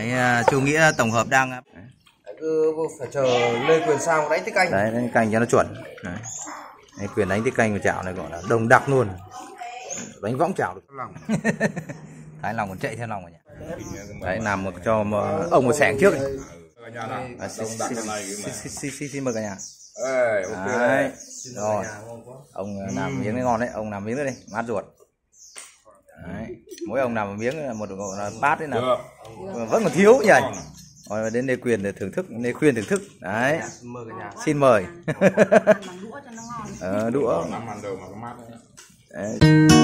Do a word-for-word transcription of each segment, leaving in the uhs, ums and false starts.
Đấy, chú Nghĩa tổng hợp đang Đấy, cứ phải chờ Lê Quyền sang đánh tiết canh. Đấy, đánh canh cho nó chuẩn. Đấy. Đấy, Quyền đánh tiết canh của chảo này gọi là đồng đặc luôn. Đánh võng chảo được. Thái lòng còn chạy theo lòng rồi nhỉ. Đấy, làm một cho một, ông một xẻng trước. À, xin mời cả nhà. Đấy, rồi. Ông làm miếng cái ngon đấy, ông làm miếng nữa đi, mát ruột. Đấy. Mỗi ông làm một miếng một bát đấy là vẫn còn thiếu nhỉ. Rồi đến Lê Quyền để thưởng thức, Lê Quyền thưởng thức. Đấy. Xin mời. Ờ, đũa. Đấy.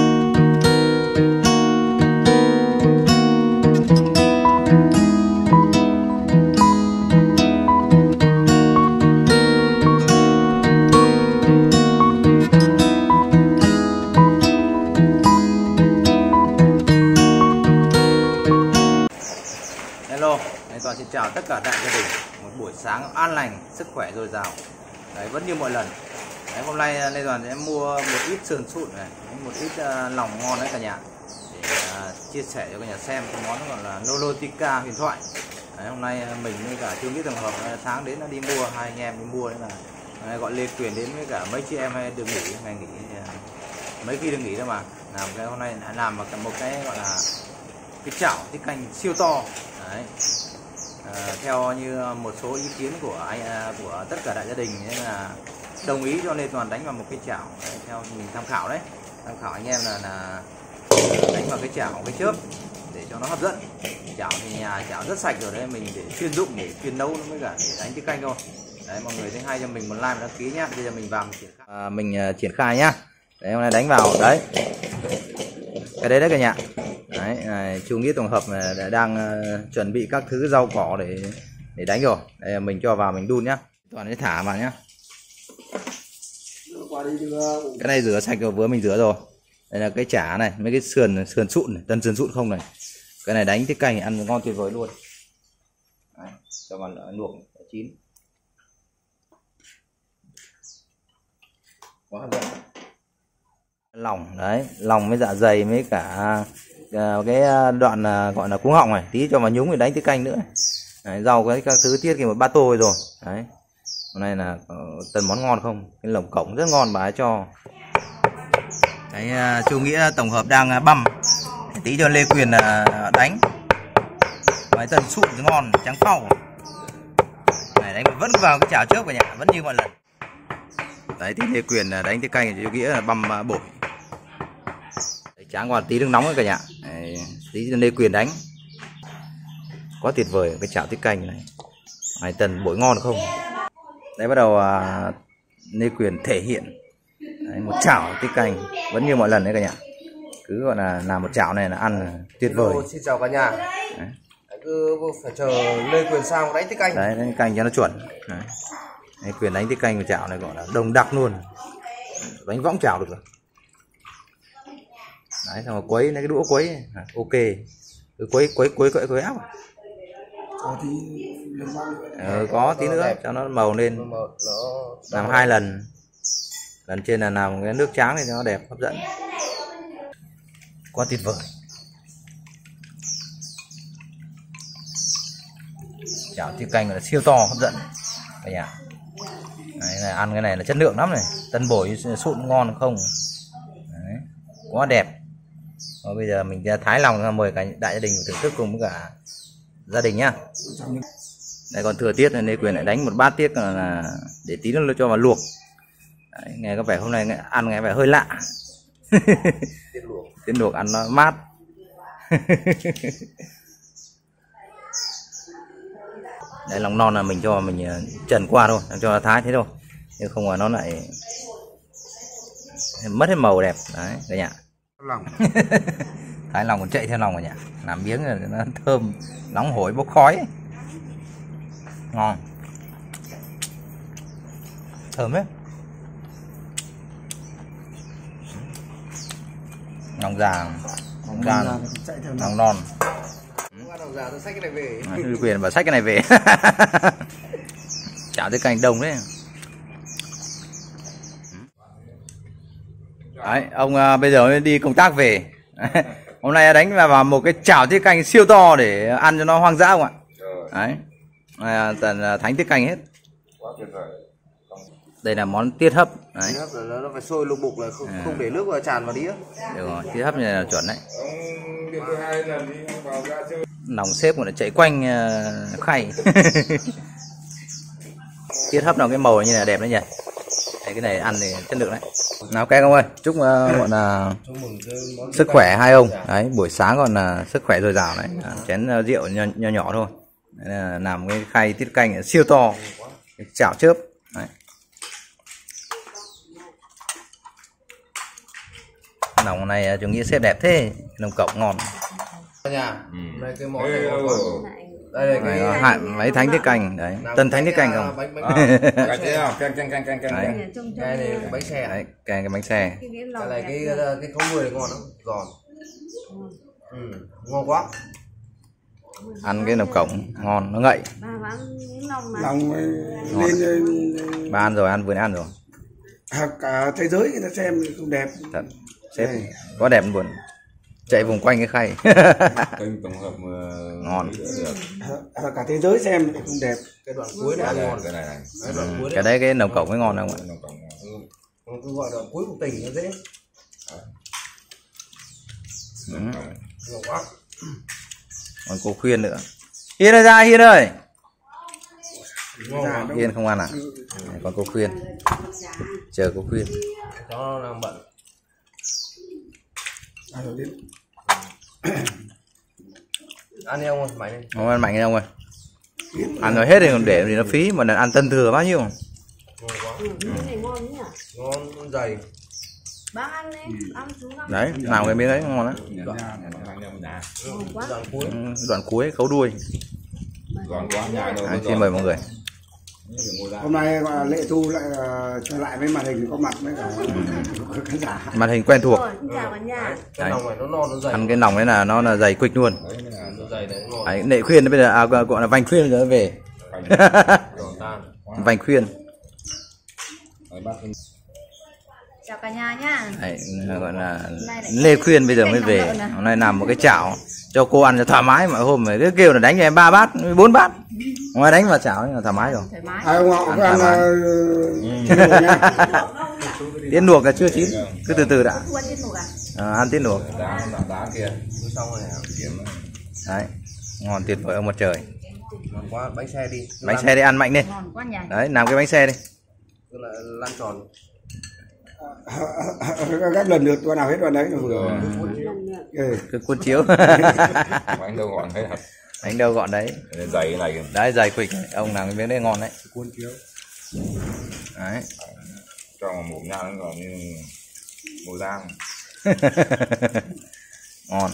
Hello, Toàn xin chào tất cả đại gia đình. Một buổi sáng an lành, sức khỏe dồi dào. Đấy, vẫn như mọi lần. Đấy, hôm nay Lê Toàn sẽ mua một ít sườn sụn này, một ít uh, lòng ngon đấy cả nhà, để uh, chia sẻ cho cả nhà xem cái món gọi là Nolotica huyền thoại. Đấy, hôm nay mình với cả chú Nghĩa tổng hợp sáng đến nó đi mua, hai anh em đi mua đấy là đấy, gọi Lê Quyền đến với cả mấy chị em hay được nghỉ, ngày nghỉ uh, mấy khi được nghỉ đâu mà làm cái hôm nay làm một cái, một cái gọi là cái chảo tiết canh siêu to. Đấy. À, theo như một số ý kiến của anh à, của tất cả đại gia đình nên là đồng ý cho Lê Toàn đánh vào một cái chảo. Đấy, theo mình tham khảo đấy, tham khảo anh em là, là đánh vào cái chảo cái chớp để cho nó hấp dẫn. Chảo thì nhà chảo rất sạch rồi đấy, mình để chuyên dụng để chuyên nấu nó mới cả để đánh tiết canh thôi. Đấy, mọi người thấy hay cho mình một like và đăng ký nhá. Bây giờ mình vào mình triển khai, à, mình uh, triển khai nhá. Đấy, hôm nay đánh vào đấy cái đấy đấy cả nhà. Đấy, này, chú Nghĩa tổng hợp này đang uh, chuẩn bị các thứ rau cỏ để để đánh rồi. Đây mình cho vào mình đun nhá. Toàn để thả vào nhá. Cái này rửa sạch rồi, vừa mình rửa rồi. Đây là cái chả này, mấy cái sườn sườn sụn này, tân sườn sụn không này. Cái này đánh tiết canh ăn ngon tuyệt vời luôn. Đấy, cho vào luộc chín. Quá hấp dẫn. Lòng đấy, lòng với dạ dày với cả cái đoạn gọi là cuống họng này, tí cho vào nhúng để đánh tiết canh nữa. Đấy, rau cái các thứ tiết kia một bát tô rồi. Đấy, hôm nay là tần món ngon không, cái lồng cổng rất ngon bà ấy cho. Đấy, chú Nghĩa tổng hợp đang băm tí cho Lê Quyền đánh. Cái tần sụn ngon trắng phau này, đánh vẫn vào cái chảo trước cả nhà, vẫn như mọi lần. Đấy thì Lê Quyền đánh tiết canh, chú Nghĩa là băm bổi. Tráng qua tí nước nóng ấy cả nhà. Đấy, tí Lê Quyền đánh quá tuyệt vời cái chảo tiết canh này. Hai tần bổi ngon không. Đấy, bắt đầu à, Lê Quyền thể hiện. Đấy, một chảo tiết canh vẫn như mọi lần đấy cả nhà, cứ gọi là làm một chảo này là ăn tuyệt vời. Hello, xin chào cả nhà. Đấy. Đấy, cứ phải chờ Lê Quyền sang đánh tiết canh. Đấy, đánh canh cho nó chuẩn. Đấy. Lê Quyền đánh tiết canh của chảo này gọi là đồng đặc luôn, đánh võng chảo được rồi. Đấy, xong rồi quấy lấy cái đũa quấy. À, ok, cứ quấy quấy quấy quấy quấy áp. Có tí ừ, có tí nữa cho nó màu lên. Làm hai lần, lần trên là làm cái nước tráng này cho nó đẹp hấp dẫn, quá tuyệt vời. Chảo tiết canh là siêu to hấp dẫn cả nhà. Đấy, này, ăn cái này là chất lượng lắm này, tân bổi sụn ngon không. Đấy, quá đẹp. Rồi bây giờ mình thái lòng, mời cả đại gia đình thưởng thức cùng với cả gia đình nhá. Đây còn thừa tiết này, Lê Quyền lại đánh một bát tiết là để tí nữa cho vào luộc. Đấy, nghe có vẻ hôm nay ăn nghe vẻ hơi lạ. Tiết luộc ăn nó mát. Đây lòng non là mình cho mình trần qua thôi, cho nó thái thế thôi, nhưng không là nó lại mất hết màu đẹp. Đấy cả nhà. lòng. Thái lòng còn chạy theo lòng cả nhà, làm miếng là nó thơm, nóng hổi bốc khói ấy. Ngon, thơm đấy. Lòng già, lòng già, lòng non. Lòng già tôi xách cái này về. Lê Quyền và xách cái này về. Chảo tiết canh đông đấy. Đấy, ông uh, bây giờ đi công tác về. Hôm nay đánh vào vào một cái chảo tiết canh siêu to để ăn cho nó hoang dã không ạ? Đấy. À, tận thánh tiết canh hết. Đây là món tiết hấp. Đấy. Tiết hấp là nó phải sôi lục bục là không, à. không để nước vào tràn vào đĩa. Được rồi, tiết hấp này là chuẩn đấy. Nòng xếp của nó chạy quanh uh, khay. Tiết hấp nào cái màu như này đẹp đấy nhỉ. Đấy, cái này ăn thì chất lượng đấy. Nào các ông ơi, chúc uh, gọi là sức khỏe hai ông. Đấy, buổi sáng còn là uh, sức khỏe dồi dào đấy. À, chén uh, rượu nhỏ, nhỏ nhỏ thôi. Đấy là làm cái khay tiết canh siêu to, chảo chớp. Đấy. Nòng này chúng nghĩ xếp đẹp thế, nồng cọc ngon. Nhà, ừ. Đây cái món này ngon quá. Đây là cái này, hại mấy thánh tiết canh đấy, tân thánh tiết canh không? Bánh bánh cái thế nào? Canh canh canh canh canh. Cái này cái bánh xe. Đấy, cái cái bánh xe. Cái này cái cái khấu người này ngon lắm, giòn. Ừ, ngon quá. Ăn cái nồng cổng ngon, nó ngậy. Lòng lên ba ăn rồi, ăn vừa ăn rồi. Cả thế giới người ta xem cũng đẹp. Thật, sếp quá đẹp buồn. Chạy vùng quanh cái khay. Kênh tổng hợp ngon. Cả thế giới xem cũng đẹp. Cái đoạn cuối này ăn ngon. Cái này này. Cái đoạn cuối cái đấy cái nồng cổng mới ngon không ạ? Tôi gọi đoạn cuối của tỉnh nó dễ. Ngon quá. Còn cô Khuyên nữa. Hiên ơi ra, Hiên ơi. Hiên không ăn à? Còn cô Khuyên. Chờ cô Khuyên. Nó đang bận. Ăn đi ông ơi, mạnh đi. Không ăn mạnh đi ông ơi. Ăn rồi hết thì còn để thì nó phí, mà ăn tân thừa bao nhiêu. Ngon quá. Ừ, cái này ngon nhỉ? Ngon dày. Bác ăn đi, ăn xuống ăn. Đấy, nào cái miếng đấy ngon đấy. Đoạn cuối. Đoạn cuối khấu đuôi. Đấy, xin mời mọi người. Hôm nay gọi là Lệ Thu lại uh, trở lại với màn hình có mặt với cả khán giả. Màn hình quen thuộc. Chào cả nhà. Cái nòng này nó non nó dày. Ăn cái nòng đấy là nó là dày quịch luôn. Nó dày đấy ngon. Đấy, Lệ Khuyên bây giờ à, gọi là Vành Khuyên rồi về. Vành Khuyên. Chào cả nhà nhá. Đấy, gọi là Lê Khuyên bây giờ mới về. Hôm nay làm một cái chảo cho cô ăn cho thoải mái, mà hôm này cứ kêu là đánh cho em ba bát, bốn bát. Ngoài đánh vào chảo là thoải mái rồi. Ai ông họ có ăn Tiết luộc là chưa chín, cứ từ từ đã. À, ăn tiết luộc. Đấy, ngon tuyệt vời ông mặt trời. Ngon quá, bánh xe đi. Bánh xe đi ăn mạnh đi. Đấy, làm cái bánh xe đi. Tức là lăn tròn. Các lần lượt đoạn nào hết đoạn đấy là vừa. Ừ. Cứ cuốn chiếu. Bánh đâu gọn hết hả? Bánh đâu gọn đấy. Dày này kìa. Đấy, dày quịch. Ông làm cái miếng đấy ngon đấy. Cuốn chiếu. Đấy. Cho một mụn nha nó còn như mùi giang. Ngon.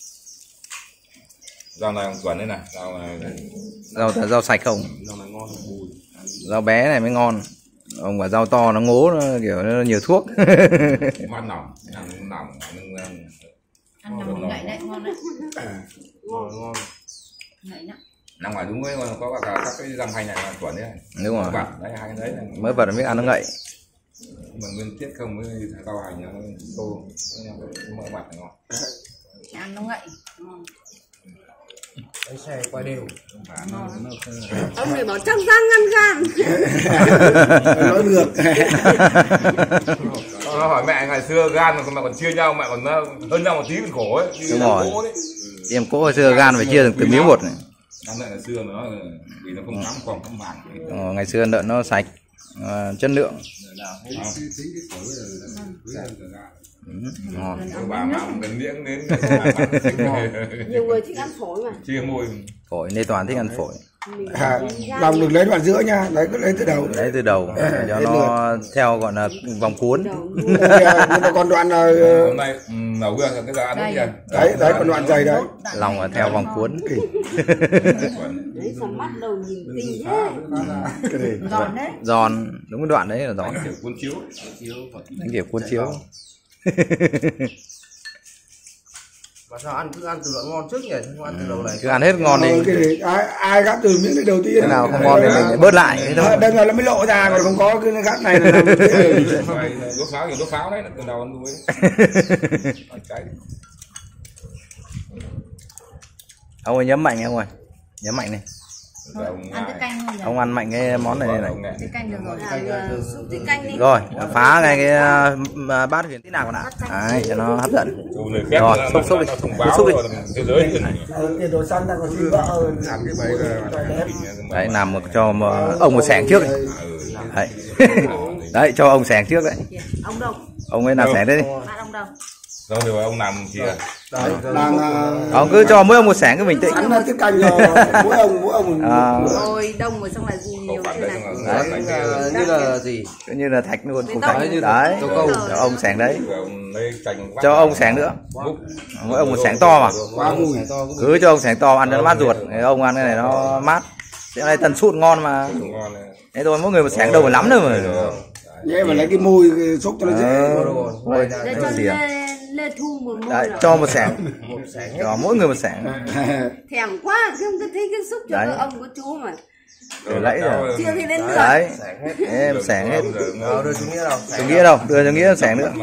Rau này ông Tuấn đấy này, rau này. Rau rau sạch không? Rau này ngon. Rau bé này mới ngon. Ông bảo rau to nó ngố, nó kiểu nó nhiều thuốc. Ăn nòng, ăn nòng, ăn Ăn nòng ngậy đấy, ngon đấy. Ngon ngon. Ngậy lắm. Nằm ngoài đúng với có cả các cái răm hành này là Tuấn đấy. Đúng rồi. Bật đấy, hai cái đấy này. Mới bật biết ăn nó ngậy. Mà nguyên tiết không với rau hành nó tô, mỡ bật ngon. Ăn nó ngậy. Ngon. Bánh xe quay đều. Ông này bảo chắc răng ăn gan. Nói ngược. Nó hỏi mẹ ngày xưa gan mà còn chia nhau, mẹ còn hơn nhau một tí còn khổ ấy. Đúng rồi. Em cỗ hồi xưa gan phải chia từng từng miếng một này. Năm ngày xưa mà nó vì nó không nắm còn không bằng. Ờ, ngày xưa lợn nó sạch, uh, chất lượng. Ừ, ngon. Bà mà gần miệng đến. Nhiều người thích ăn phổi mà. Chia môi. Phổi, Lê Toàn thích ăn phổi. À, lòng đừng lấy đoạn giữa nha, lấy cứ lấy từ đầu. Lấy từ đầu để cho nó theo gọi là vòng cuốn. Nhưng mà còn đoạn là hôm nay nấu ra cái giờ ăn đấy kìa. Đấy, đấy còn đoạn dày đấy. Lòng là theo vòng cuốn. Đấy xong mắt đầu nhìn kinh thế. Cái này Giòn đấy. Giòn, đúng cái đoạn đấy là giòn. Kiểu cuốn chiếu. Đánh kiểu cuốn chiếu. Mà sao ăn cứ ăn từ đoạn ngon trước nhỉ, không ăn từ đầu này. Cứ ăn hết ngon đi. Cái này, ai, ai gắp từ miếng đầu tiên. Cái nào không ngon thì mình bớt lại thế thôi. Đây là nó mới lộ ra, còn không có cái gắp này là làm Đốt pháo, đốt pháo đấy, từ đầu ăn đuôi. Ông ơi nhấm mạnh ông ơi, nhấm mạnh này. Ông Ăn cái canh thôi. Ông ăn mạnh cái món này này. Cái canh được rồi. Súp cái canh đi. Rồi, phá ngay cái uh, bát huyền tí nào còn ạ. Đấy, cho nó hấp dẫn. Rồi, xúc xúc đi. Xúc đi. Tiền đồ xăng đang còn xin vợ. Đấy, làm một cho một, ông một xẻng trước đi. Đấy. Đấy, cho ông xẻng trước đấy. Ông đâu? Ông ấy làm xẻng đấy đi. Bạn ông đâu? Đâu rồi ông làm gì à? Đang Ông cứ cho mỗi ông một xẻng cứ bình tĩnh. sẵn ra cái canh rồi, mỗi ông mỗi ông À, Rồi đông rồi xong là nhiều thế này. Đấy, là như là gì? cứ như là thạch luôn, cục Đấy, thạch như đấy. châu câu. Cho ông xẻng đấy. Ông lấy cành Cho ông xẻng nữa. Mỗi ông một xẻng to mà. quá mùi. Cứ cho ông xẻng to ăn cho nó mát ruột. Thế ông ăn cái này nó mát. Cái này tần sụn ngon mà. ngon này. Thế thôi mỗi người một xẻng đâu phải lắm đâu mà. Nhé mà lấy cái mùi cái xúc cho nó dễ. Ờ, Rồi, Để cho Lê, Lê Thu một môi đấy, rồi. cho một xẻng. Cho mỗi người một xẻng. Thèm quá, không có thấy cái xúc cho Đấy. các ông có chú mà. Để lấy rồi. Chưa thì đến được. Đấy. Em xẻng hết. Ờ, đưa chú nghĩa đâu? Chú Nghĩa đâu? Đưa cho Nghĩa xẻng nữa.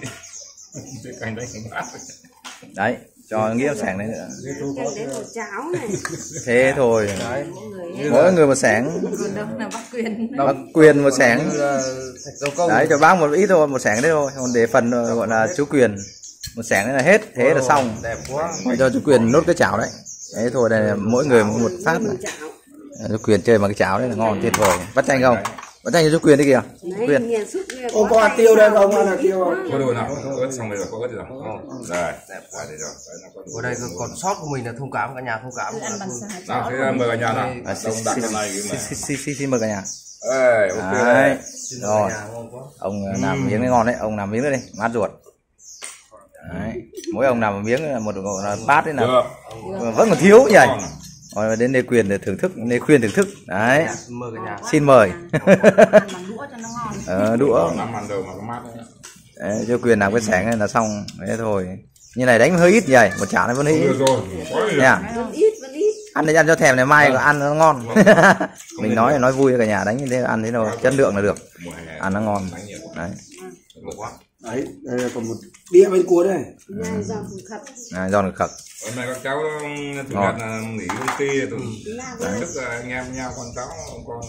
Cái cành đấy không mát. Đấy, cho Nghĩa xẻng đấy nữa. Canh đấy một cháo này. Thế thôi. Người Mỗi người một xẻng. còn đâu là bác Quyền. Bác Quyền một xẻng. Như là thạch dầu câu. Đấy, cho bác một ít thôi, một xẻng đấy thôi. Còn để phần gọi là chú Quyền. Một xẻng đấy là hết, thế là xong. Đẹp quá. Rồi cho chú Quyền nốt cái chảo đấy. Đấy thôi, đây là mỗi người một phát này. Cháo. Chú Quyền chơi bằng cái cháo đấy là ngon tuyệt vời. Bắt chanh không? Bắt chanh cho chú Quyền đấy kìa. Đấy, Quyền. nghe xúc nghe Ông quá có hạt tiêu đây không? Ăn hạt tiêu không? Có đồ nào? Có ớt xong rồi, có ớt rồi. Rồi, đẹp quá đây rồi. Ở đây còn sót của mình là thông cảm cả nhà thông cảm. ăn bằng xà Nào, thế mời cả nhà nào. À, Đông xin, đặt xin, cái này cái xin, xin, xin, xin mời cả nhà. Ê, ok Đấy. đấy. Rồi. Ông làm miếng đấy ngon đấy, ông làm miếng đấy đi, mát ruột. Đấy. Mỗi ông làm một miếng là một gọi là bát đấy là Được. vẫn còn thiếu nhỉ. Rồi đến Lê Quyền để thưởng thức, Lê Khuyên thưởng thức. Đấy. Mời cả nhà. Xin mời. ăn bằng đũa cho nó ngon. Ờ, đũa. Nắm ăn đâu mà có mát đấy. Đấy, cho Quyền làm cái xẻng này là xong. Thế thôi. Như này đánh hơi ít nhỉ, một chảo này vẫn hơi ít. Được rồi. Có gì Nha. Vẫn ít vẫn ít. Ăn để ăn cho thèm này mai có ăn nó ngon. Mình nói nói vui cho cả nhà đánh như thế ăn thế nào chất lượng là được. mùa hè. Ăn nó ngon. Đấy. Được quá. Đấy, đây là còn một đĩa bên cua đây. Nhai giòn khủng khập. À, giòn được khật. Hôm nay các cháu chủ Ngon. nhật là nghỉ công ty tôi thức anh em nhau con cháu ông con.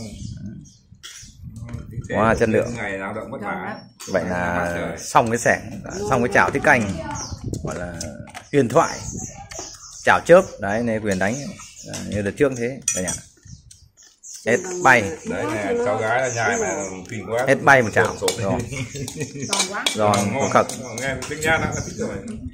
Wow, chất lượng. Ngày lao động vất vả. Vậy là xong cái xẻng, xong cái chảo tiết canh, gọi là huyền thoại, chảo chớp đấy này Quyền đánh như đợt trước thế cả nhà. Hết bay, Đấy này cháu gái là nhai mà kinh quá. hết bay một chảo rồi, Giòn quá. giòn có khật, Nghe tiếng nhát đã thích rồi.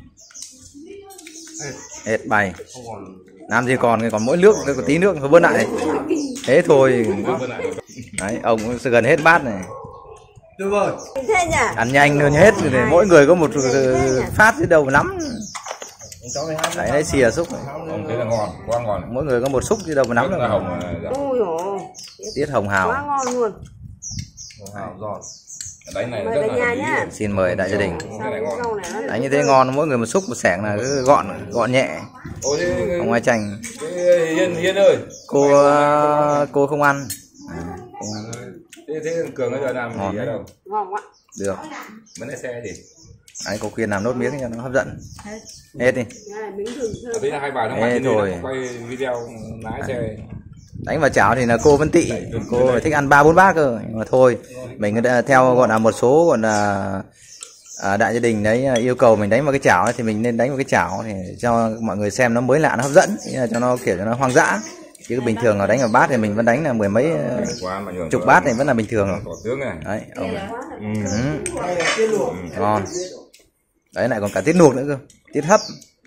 hết bay. Làm gì còn còn mỗi nước, có tí nước thôi bớt lại này. Thế thôi. Đấy, ông sẽ gần hết bát này. Được rồi. Thế nhỉ? Ăn nhanh hơn hết rồi, mỗi người có một phát chứ đâu mà nắm. Đấy, đấy xìa xúc này. Ông thấy là ngon, quá ngon. Mỗi người có một xúc chứ đâu mà nắm Rất là đâu. hồng. Ôi dồi. Tiết hồng Quá hào. ngon luôn. Hào giòn. Đánh này Mời rất cả là nhà hợp lý nhá. luôn. Xin mời đại gia đình. Cái này ngon. Rau này nó Đánh như thế ngon, mỗi người một xúc một xẻng là cứ gọn gọn nhẹ. Ôi thế Không ai chành. cái Hiên Hiên ơi. Cô cô không ăn. À, không ăn. Thế thế Cường bây giờ làm Ngon gì ở đấy. đâu? ngon quá. Được. Vẫn lái xe gì? Đấy, cô khuyên làm nốt miếng cho nó hấp dẫn. Hết. Hết đi. Cái này bình thường thơm. Thế là hai bà nó Ê, mặt trên thôi. đây quay video lái xe. Đánh vào chảo thì là cô vẫn tị, cô thích ăn ba bốn bát cơ, nhưng mà thôi mình đã theo gọi là một số gọi là à, đại gia đình đấy yêu cầu mình đánh vào cái chảo ấy, thì mình nên đánh vào cái chảo thì cho mọi người xem nó mới lạ, nó hấp dẫn, cho nó kiểu cho nó hoang dã, chứ bình thường là đánh vào bát thì mình vẫn đánh là mười mấy chục bát này vẫn là bình thường. Có tướng này. Đấy, ông này. Ừ. Ừ. Ngon. Đấy lại còn cả tiết luộc nữa cơ, tiết hấp.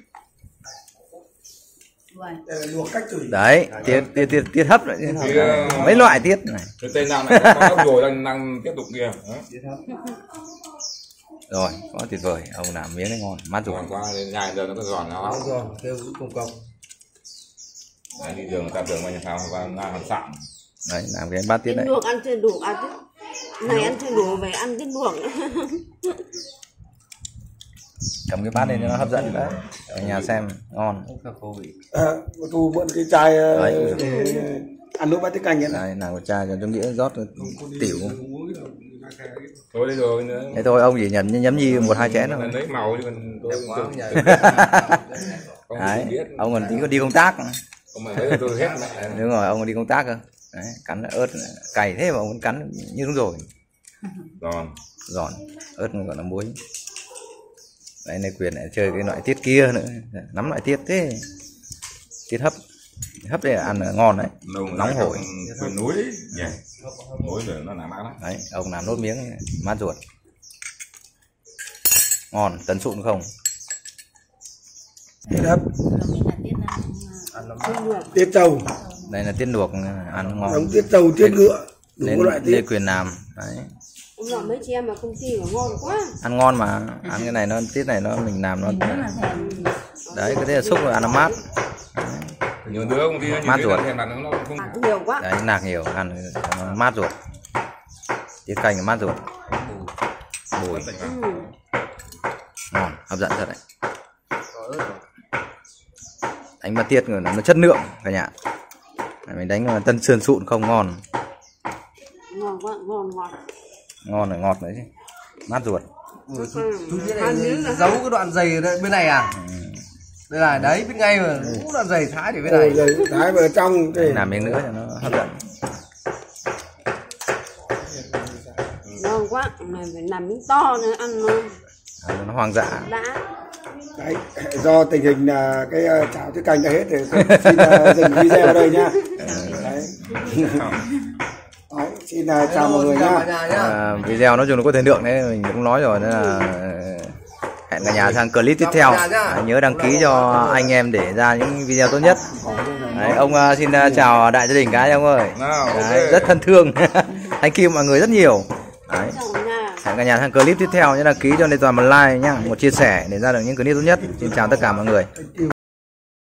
Luộc cách chửi. Đấy, tiết tiết tiết, tiết hấp đấy. Mấy loại tiết này. Cái tên nào này có hấp rồi đang đang tiếp tục kia. Rồi, quá tuyệt vời, ông làm miếng này ngon, mát ruột. Giòn quá nhai giờ nó có giòn nó lắm. Giòn, kêu công công. Đấy, đi đường người ta tưởng mà nhà sao và làm hạt sạn. Đấy, làm cái bát tiết Tiết đấy. luộc ăn chưa đủ, à tiết này ăn chưa đủ về ăn tiết luộc. Cầm cái bát lên cho nó hấp dẫn đấy, ở nhà xem ngon. À, Thu mượn cái chai ờ, Đấy. để ăn nước bát tiết canh ấy. Đây, làm một chai cho trong nghĩa rót tiểu. Thôi đi rồi nữa. Thế thôi ông chỉ nhấm nhấm nhi một hai chén thôi. Lấy màu chứ còn tôi Quá nhai. Không Đấy, biết. ông còn tí có đi công tác. Ông mà đấy là tôi hết mẹ. Đúng rồi, ông còn đi công tác cơ. Đấy, cắn ớt cày thế mà ông vẫn cắn như đúng rồi. Giòn. Giòn, ớt gọi là muối. Đấy, này Quyền lại chơi cái loại tiết kia nữa, nắm loại tiết thế. Tiết hấp. Hấp đây là ăn là ngon đấy. Nông Nóng hổi. Quyền núi nhỉ. Núi rồi nó làm ăn lắm. Đấy, ông làm nốt miếng mát ruột. Ngon, tấn sụn không? Tiết hấp, Không được. tiết trâu, Đây là tiết luộc ăn ngon. giống tiết trâu, tiết ngựa, đủ Lên các loại Lê tiết. Quyền làm. Đấy. Ông nọ mấy chị em ở công ty của ngon quá. Ăn ngon mà, ăn cái này nó tiết này nó mình làm nó đấy, cái đấy là xúc rồi ăn nó mát. Nhiều đứa công ty nó Mát nhìn ruột. thấy thèm ăn nó không. Ăn nhiều quá. Đấy, nạc nhiều ăn nó mát ruột. Tiết canh là mát ruột. Bùi Ừ. ngon, hấp dẫn thật đấy. Đánh mà tiết rồi là nó chất lượng cả nhà. Mình đánh mà tân sườn sụn không ngon. Ngon quá, ngon ngọt. Ngon rồi ngọt đấy chứ. Mát ruột. Chú biết này giấu cái đoạn dày ở đây, bên này à? Đây là đấy, biết ngay mà. Cũng đoạn dày thái để bên Rồi này. rồi thái vào trong cái Làm miếng nữa cho nó hấp dẫn. Ngon quá. Này phải làm miếng to nữa ăn nó À, nó hoang dã. đã. đấy, do tình hình là cái uh, chảo tiết canh đã hết rồi, tôi xin uh, dừng video ở đây nhá. Đấy. Đấy, xin uh, chào mọi người nhá. À, video nói chung là có thời lượng đấy, mình cũng nói rồi, nên là hẹn cả nhà sang clip tiếp theo. À, nhớ đăng ký cho anh em để ra những video tốt nhất. Đấy, ông uh, xin uh, chào đại gia đình cái ông ơi. Nào, Đấy, ok. rất thân thương. Thank you mọi người rất nhiều. Đấy. Chồng nhà. Hẹn cả nhà sang clip tiếp theo, nhớ đăng ký cho Lê Toàn một like nhá, một chia sẻ để ra được những clip tốt nhất. Xin chào tất cả mọi người.